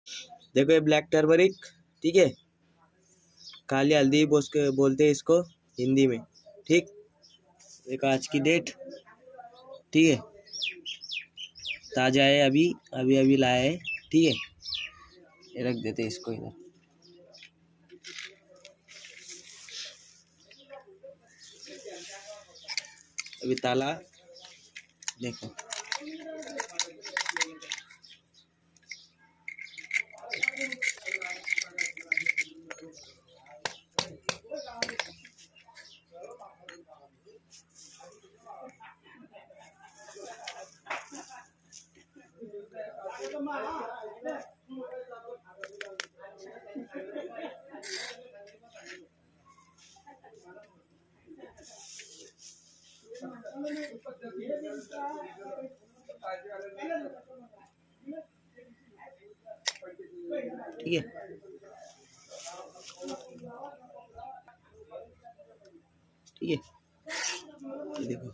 देखो ये black turmeric, ठीक है, काली हल्दी बोलते हैं इसको हिंदी में, ठीक। देखो आज की डेट, ठीक है, ताज़ा है, अभी अभी अभी लाया है, ठीक है। ये रख देते इसको इधर। अभी ताला देखो, ठीक है, ठीक है। ये देखो,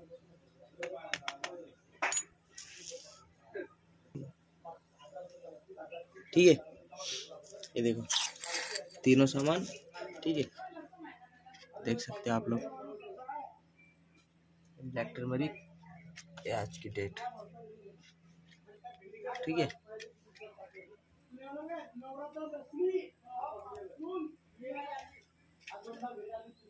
ठीक है, ये देखो तीनों सामान, ठीक है, देख सकते हैं आप लोग। ब्लैक टर्मरिक, ये आज की डेट, ठीक है।